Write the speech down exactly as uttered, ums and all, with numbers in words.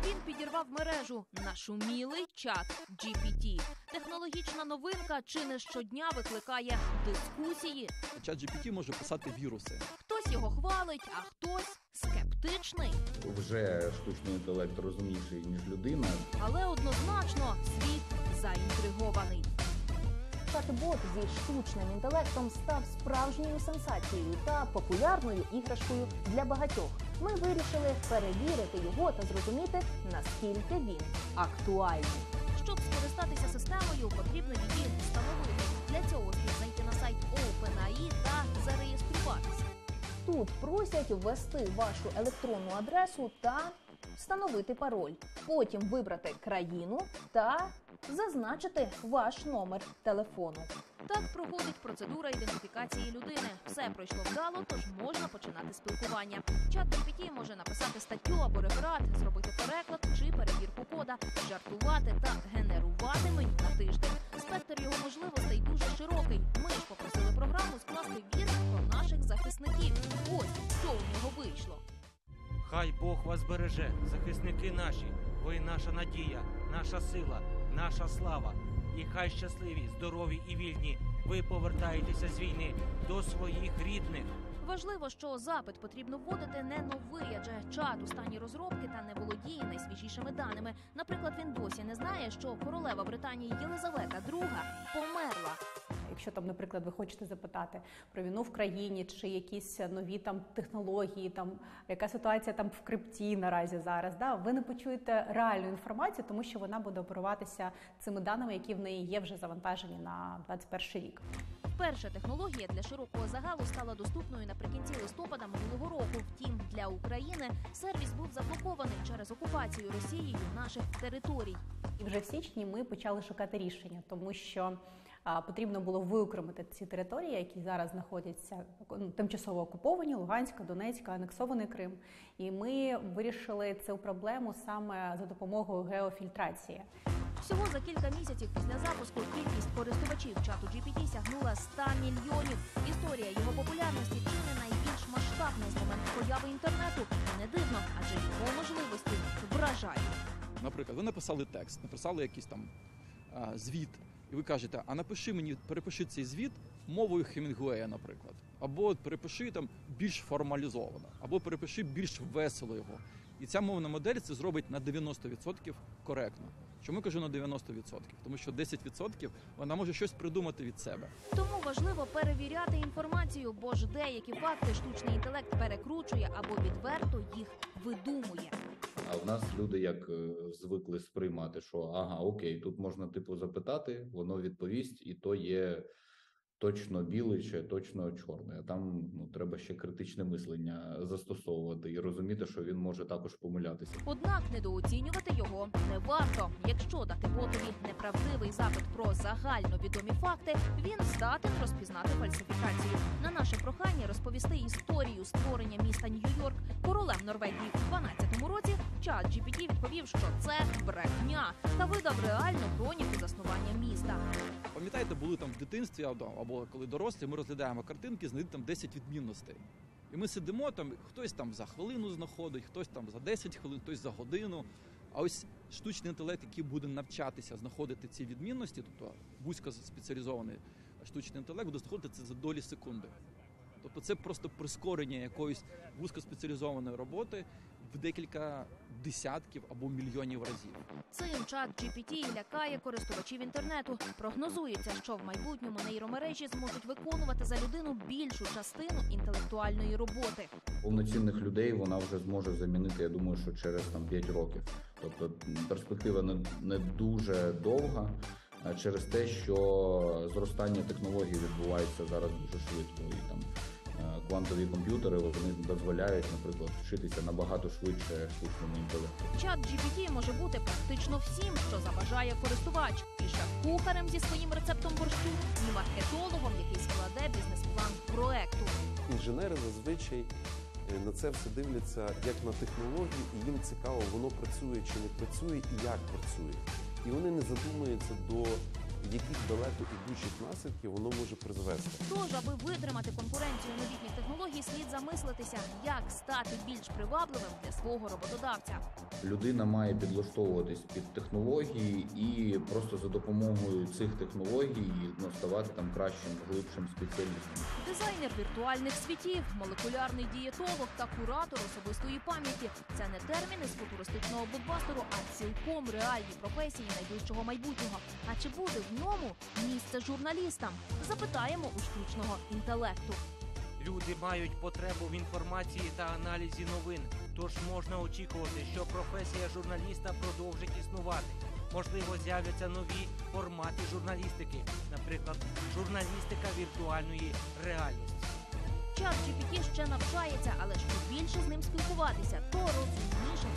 Він підірвав мережу. Нашумілий чат джі пі ті. Технологічна новинка чи не щодня викликає дискусії. Чат джі пі ті може писати віруси. Хтось його хвалить, а хтось скептичний. Вже штучний інтелект розумніший, ніж людина. Але однозначно світ заінтригований. Чат-бот зі штучним інтелектом став справжньою сенсацією та популярною іграшкою для багатьох. Ми вирішили перевірити його та зрозуміти, наскільки він актуальний. Щоб скористатися системою, потрібно її встановити. Для цього слід зайти на сайт OpenAI та зареєструватися. Тут просять ввести вашу електронну адресу та встановити пароль. Потім вибрати країну та зазначити ваш номер телефону. Так проходить процедура ідентифікації людини. Все пройшло вдало, тож можна починати спілкування. Чат джі пі ті може написати статтю або реферат, зробити переклад чи перевірку кода, жартувати та генерувати меню на тиждень. Спектр його можливостей дуже широкий. Ми ж попросили програму скласти вірш про наших захисників. Ось, що у нього вийшло. Хай Бог вас береже, захисники наші. Ви наша надія, наша сила, наша слава. І хай щасливі, здорові і вільні ви повертаєтеся з війни до своїх рідних. Важливо, що запит потрібно вводити не новий, адже чат у стані розробки та не володіє найсвіжішими даними. Наприклад, він досі не знає, що королева Британії Єлизавета друга померла. Якщо там, наприклад, ви хочете запитати про війну в країні, чи якісь нові там технології, там яка ситуація там в крипті наразі зараз, да, ви не почуєте реальну інформацію, тому що вона буде оперуватися цими даними, які в неї є вже завантажені на двадцять перший рік. Перша технологія для широкого загалу стала доступною наприкінці листопада минулого року. Втім, для України сервіс був заблокований через окупацію Росією наших територій. І вже в січні ми почали шукати рішення, тому що а, потрібно було виокремити ці території, які зараз знаходяться ну, тимчасово окуповані, Луганська, Донецька, анексований Крим. І ми вирішили цю проблему саме за допомогою геофільтрації. Всього за кілька місяців після запуску кількість користувачів чату джі пі ті сягнула ста мільйонів. Історія його популярності чи не найбільш масштабна з моменту появи інтернету. І не дивно, адже його можливості вражають. Наприклад, ви написали текст, написали якийсь там а, звіт, і ви кажете, а напиши мені, перепиши цей звіт мовою Хемінгуея, наприклад. Або перепиши там більш формалізовано, або перепиши більш весело його. І ця мовна модель це зробить на дев'яносто відсотків коректно. Чому кажу на дев'яносто відсотків? Тому що десять відсотків вона може щось придумати від себе. Тому важливо перевіряти інформацію, бо ж деякі факти штучний інтелект перекручує або відверто їх видумує. А в нас люди як звикли сприймати, що ага, окей, тут можна типу запитати, воно відповість, і то є точно білий чи точно чорний. А там ну, треба ще критичне мислення застосовувати і розуміти, що він може також помилятися. Однак недооцінювати його не варто. Якщо дати ботові неправдивий запит про загальновідомі факти, він здатен розпізнати фальсифікацію. На наше прохання розповісти історію створення міста Нью-Йорк королем Норвегії у дванадцятому році, чат джі пі ті відповів, що це брехня, та видав реальну хроніку заснування міста. Пам'ятаєте, були там в дитинстві або коли дорослі, ми розглядаємо картинки, знайдуть там десять відмінностей. І ми сидимо, там хтось там за хвилину знаходить, хтось там за десять хвилин, хтось за годину. А ось штучний інтелект, який буде навчатися знаходити ці відмінності, тобто вузькоспеціалізований штучний інтелект, буде знаходити це за долі секунди. Тобто це просто прискорення якоїсь вузькоспеціалізованої роботи в декілька десятків або мільйонів разів. Цим чат джі пі ті лякає користувачів інтернету. Прогнозується, що в майбутньому нейромережі зможуть виконувати за людину більшу частину інтелектуальної роботи. Повноцінних людей вона вже зможе замінити, я думаю, що через там п'ять років. Тобто перспектива не, не дуже довга, через те, що зростання технологій відбувається зараз дуже швидко. І там квантові комп'ютери вони дозволяють, наприклад, вчитися набагато швидше штучному інтелекту. Чат джі пі ті може бути практично всім, що забажає користувач. І шеф-кухарем зі своїм рецептом борщу, і маркетологом, який складе бізнес-план проекту. Інженери зазвичай на це все дивляться як на технологію, і їм цікаво, воно працює чи не працює, і як працює. І вони не задумуються до яких далеко ідучих наслідків воно може призвести. Тож, аби витримати конкуренцію новітніх технологій, слід замислитися, як стати більш привабливим для свого роботодавця. Людина має підлаштовуватись під технології і просто за допомогою цих технологій ну, ставати там кращим, глибшим спеціалістом. Дизайнер віртуальних світів, молекулярний дієтолог та куратор особистої пам'яті – це не терміни з футуристичного блокбастеру, а цілком реальні професії найближчого майбутнього. А чи буде в ньому місце журналістам? Запитаємо у штучного інтелекту. Люди мають потребу в інформації та аналізі новин, тож можна очікувати, що професія журналіста продовжить існувати. Можливо, з'являться нові формати журналістики, наприклад, журналістика віртуальної реальності. Чат джі пі ті ще навчається, але що більше з ним спілкуватися, то розумніше